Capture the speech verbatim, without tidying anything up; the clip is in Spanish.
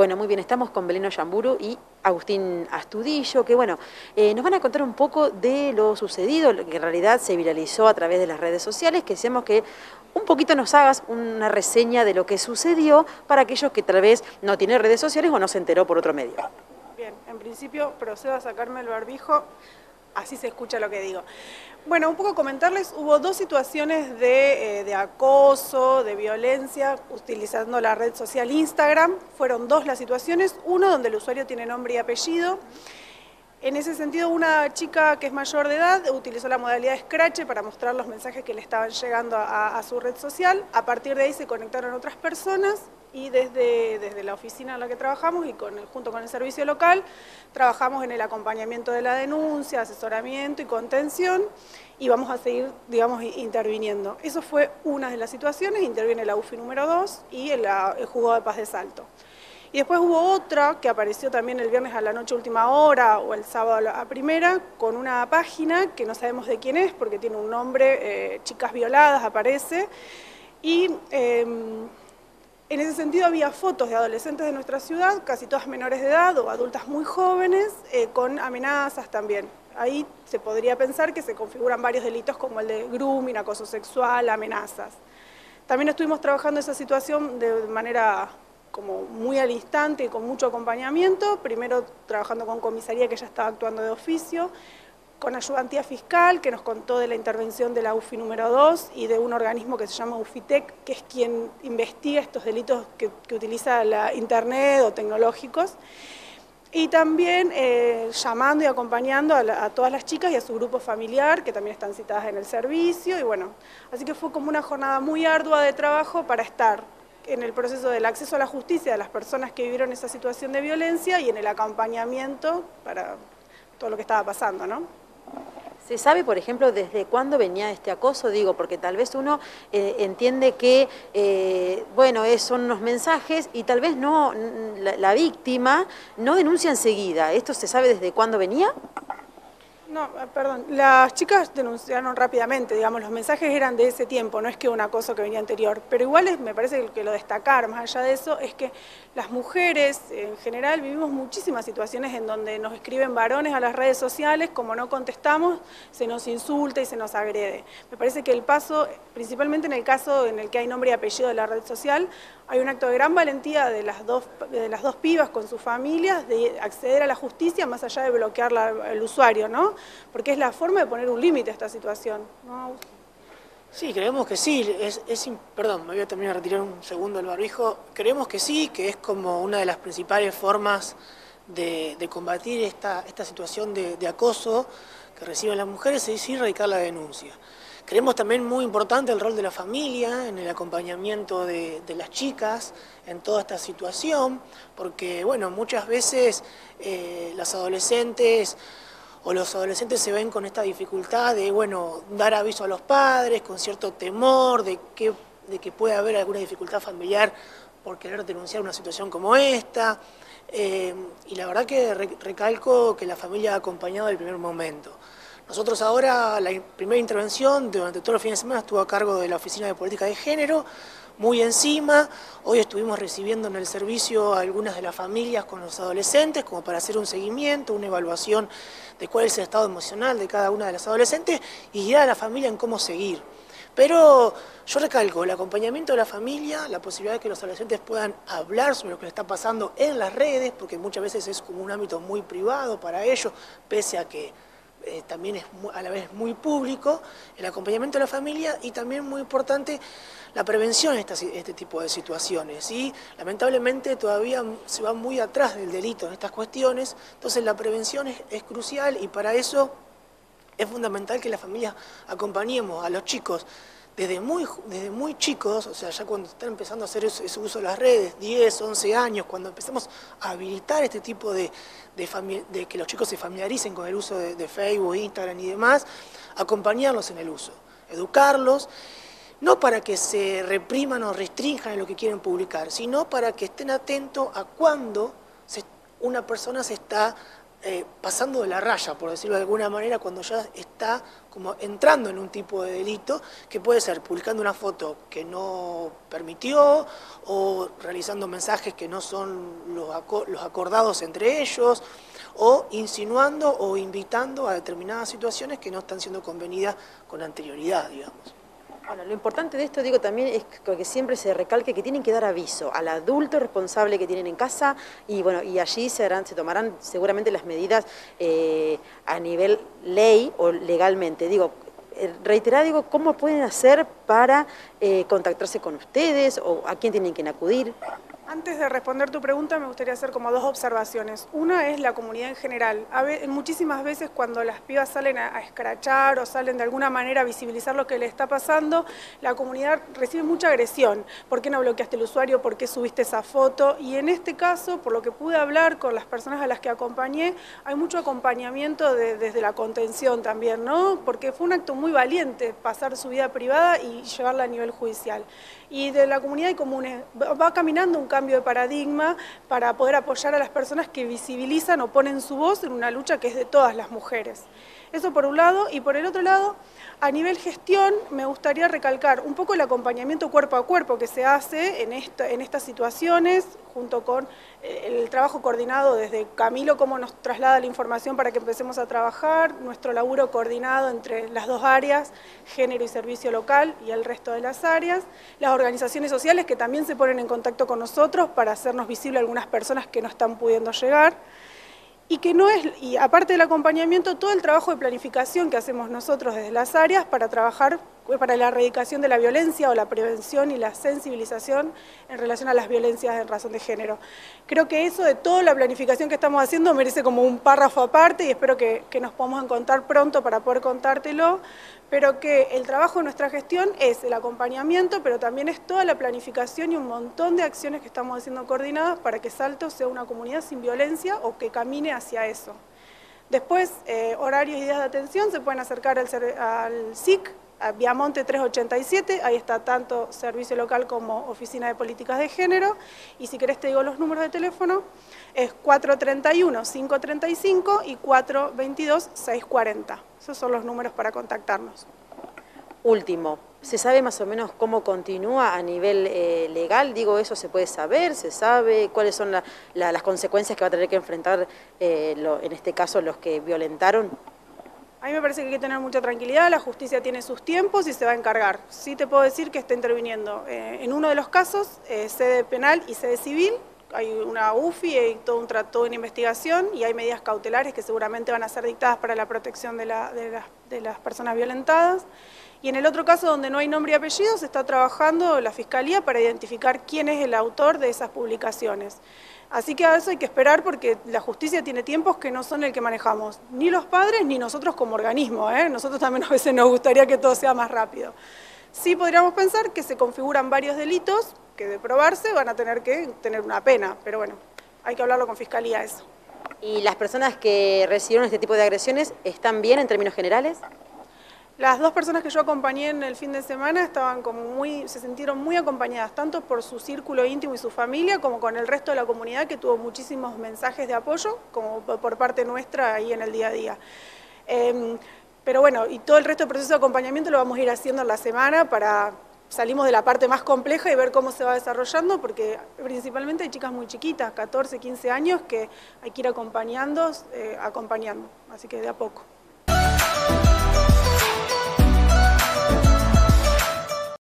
Bueno, muy bien, estamos con Belén Ollamburu y Agustín Astudillo, que bueno, eh, nos van a contar un poco de lo sucedido, lo que en realidad se viralizó a través de las redes sociales, que deseamos que un poquito nos hagas una reseña de lo que sucedió para aquellos que tal vez no tienen redes sociales o no se enteró por otro medio. Bien, en principio procedo a sacarme el barbijo, así se escucha lo que digo. Bueno, un poco comentarles, hubo dos situaciones de, eh, de acoso, de violencia, utilizando la red social Instagram. Fueron dos las situaciones, uno donde el usuario tiene nombre y apellido. En ese sentido, una chica que es mayor de edad utilizó la modalidad Scratch para mostrar los mensajes que le estaban llegando a, a su red social. A partir de ahí se conectaron otras personas y desde, desde la oficina en la que trabajamos y con el, junto con el servicio local, trabajamos en el acompañamiento de la denuncia, asesoramiento y contención, y vamos a seguir, digamos, interviniendo. Eso fue una de las situaciones, interviene la U F I número dos y el, el Juzgado de Paz de Salto. Y después hubo otra que apareció también el viernes a la noche última hora o el sábado a primera, con una página que no sabemos de quién es porque tiene un nombre, eh, Chicas Violadas aparece, y eh, en ese sentido había fotos de adolescentes de nuestra ciudad, casi todas menores de edad o adultas muy jóvenes, eh, con amenazas también. Ahí se podría pensar que se configuran varios delitos como el de grooming, acoso sexual, amenazas. También estuvimos trabajando esa situación de manera como muy al instante y con mucho acompañamiento, primero trabajando con comisaría que ya estaba actuando de oficio, con ayudantía fiscal que nos contó de la intervención de la U F I número dos y de un organismo que se llama UFITEC, que es quien investiga estos delitos que, que utiliza la internet o tecnológicos, y también eh, llamando y acompañando a, la, a todas las chicas y a su grupo familiar, que también están citadas en el servicio, y bueno, así que fue como una jornada muy ardua de trabajo para estar en el proceso del acceso a la justicia de las personas que vivieron esa situación de violencia y en el acompañamiento para todo lo que estaba pasando, ¿no? ¿Se sabe, por ejemplo, desde cuándo venía este acoso? Digo, porque tal vez uno eh, entiende que, eh, bueno, es, son unos mensajes y tal vez no, la, la víctima no denuncia enseguida. ¿Esto se sabe desde cuándo venía? No, perdón, las chicas denunciaron rápidamente, digamos, los mensajes eran de ese tiempo, no es que un acoso que venía anterior, pero igual es, me parece que lo destacar, más allá de eso, es que las mujeres en general vivimos muchísimas situaciones en donde nos escriben varones a las redes sociales, como no contestamos, se nos insulta y se nos agrede. Me parece que el paso, principalmente en el caso en el que hay nombre y apellido de la red social, hay un acto de gran valentía de las dos, de las dos pibas con sus familias de acceder a la justicia más allá de bloquear la, el usuario, ¿no? Porque es la forma de poner un límite a esta situación, ¿no? Sí, creemos que sí, es, es, perdón, me voy a terminar de retirar un segundo el barbijo, creemos que sí, que es como una de las principales formas de, de combatir esta, esta situación de, de acoso que reciben las mujeres, es ir radicar la denuncia. Creemos también muy importante el rol de la familia en el acompañamiento de, de las chicas en toda esta situación, porque bueno, muchas veces eh, las adolescentes o los adolescentes se ven con esta dificultad de, bueno, dar aviso a los padres, con cierto temor de que, de que pueda haber alguna dificultad familiar por querer denunciar una situación como esta. Eh, y la verdad que recalco que la familia ha acompañado desde el primer momento. Nosotros ahora, la primera intervención durante todos los fines de semana estuvo a cargo de la Oficina de Política de Género, muy encima. Hoy estuvimos recibiendo en el servicio a algunas de las familias con los adolescentes como para hacer un seguimiento, una evaluación de cuál es el estado emocional de cada una de las adolescentes y guiar a la familia en cómo seguir. Pero yo recalco, el acompañamiento de la familia, la posibilidad de que los adolescentes puedan hablar sobre lo que les está pasando en las redes, porque muchas veces es como un ámbito muy privado para ellos, pese a que Eh, también es a la vez muy público, el acompañamiento de la familia y también muy importante la prevención de estas, este tipo de situaciones. Y lamentablemente todavía se va muy atrás del delito en estas cuestiones, entonces la prevención es, es crucial y para eso es fundamental que la familia acompañemos a los chicos desde muy, desde muy chicos, o sea, ya cuando están empezando a hacer ese, ese uso de las redes, diez, once años, cuando empezamos a habilitar este tipo de, de, de que los chicos se familiaricen con el uso de, de Facebook, Instagram y demás, acompañarlos en el uso, educarlos, no para que se repriman o restrinjan en lo que quieren publicar, sino para que estén atentos a cuando se, una persona se está eh, pasando de la raya, por decirlo de alguna manera, cuando ya está como entrando en un tipo de delito, que puede ser publicando una foto que no permitió o realizando mensajes que no son los, aco los acordados entre ellos, o insinuando o invitando a determinadas situaciones que no están siendo convenidas con anterioridad, digamos. Bueno, lo importante de esto, digo, también es que siempre se recalque que tienen que dar aviso al adulto responsable que tienen en casa y bueno, y allí se, harán, se tomarán seguramente las medidas eh, a nivel ley o legalmente. Digo, eh, reiterar, digo, ¿cómo pueden hacer para eh, contactarse con ustedes o a quién tienen que acudir? Antes de responder tu pregunta, me gustaría hacer como dos observaciones. Una es la comunidad en general. A ve muchísimas veces cuando las pibas salen a, a escrachar o salen de alguna manera a visibilizar lo que le está pasando, la comunidad recibe mucha agresión. ¿Por qué no bloqueaste el usuario? ¿Por qué subiste esa foto? Y en este caso, por lo que pude hablar con las personas a las que acompañé, hay mucho acompañamiento de, desde la contención también, ¿no? Porque fue un acto muy valiente pasar su vida privada y llevarla a nivel judicial. Y de la comunidad hay comunes, va caminando un cambio de paradigma para poder apoyar a las personas que visibilizan o ponen su voz en una lucha que es de todas las mujeres. Eso por un lado, y por el otro lado, a nivel gestión, me gustaría recalcar un poco el acompañamiento cuerpo a cuerpo que se hace en, esta, en estas situaciones, junto con el trabajo coordinado desde Camilo, cómo nos traslada la información para que empecemos a trabajar, nuestro laburo coordinado entre las dos áreas, género y servicio local y el resto de las áreas, las organizaciones sociales que también se ponen en contacto con nosotros para hacernos visible a algunas personas que no están pudiendo llegar. Y que no es, y aparte del acompañamiento, todo el trabajo de planificación que hacemos nosotros desde las áreas para trabajar para la erradicación de la violencia o la prevención y la sensibilización en relación a las violencias en razón de género. Creo que eso de toda la planificación que estamos haciendo merece como un párrafo aparte y espero que, que nos podamos encontrar pronto para poder contártelo, pero que el trabajo de nuestra gestión es el acompañamiento, pero también es toda la planificación y un montón de acciones que estamos haciendo coordinadas para que Salto sea una comunidad sin violencia o que camine hacia eso. Después, eh, horarios y días de atención, se pueden acercar al, al S I C, a Viamonte trescientos ochenta y siete, ahí está tanto servicio local como oficina de políticas de género, y si querés te digo los números de teléfono, es cuatro tres uno, cinco tres cinco y cuatro dos dos, seis cuatro cero. Esos son los números para contactarnos. Último, ¿se sabe más o menos cómo continúa a nivel eh, legal? Digo, ¿eso se puede saber? ¿Se sabe cuáles son la, la, las consecuencias que va a tener que enfrentar, eh, lo, en este caso, los que violentaron? A mí me parece que hay que tener mucha tranquilidad, la justicia tiene sus tiempos y se va a encargar. Sí te puedo decir que está interviniendo eh, en uno de los casos, eh, sede penal y sede civil, hay una U F I, hay todo un trato de investigación y hay medidas cautelares que seguramente van a ser dictadas para la protección de, la, de, las, de las personas violentadas. Y en el otro caso, donde no hay nombre y apellido, se está trabajando la Fiscalía para identificar quién es el autor de esas publicaciones. Así que a eso hay que esperar porque la justicia tiene tiempos que no son el que manejamos, ni los padres ni nosotros como organismo, ¿eh? Nosotros también a veces nos gustaría que todo sea más rápido. Sí podríamos pensar que se configuran varios delitos que de probarse van a tener que tener una pena, pero bueno, hay que hablarlo con Fiscalía eso. ¿Y las personas que recibieron este tipo de agresiones están bien en términos generales? Las dos personas que yo acompañé en el fin de semana estaban como muy, se sintieron muy acompañadas, tanto por su círculo íntimo y su familia, como con el resto de la comunidad que tuvo muchísimos mensajes de apoyo, como por parte nuestra ahí en el día a día. Eh, pero bueno, y todo el resto del proceso de acompañamiento lo vamos a ir haciendo en la semana para salimos de la parte más compleja y ver cómo se va desarrollando, porque principalmente hay chicas muy chiquitas, catorce, quince años, que hay que ir acompañando, eh, acompañando, así que de a poco.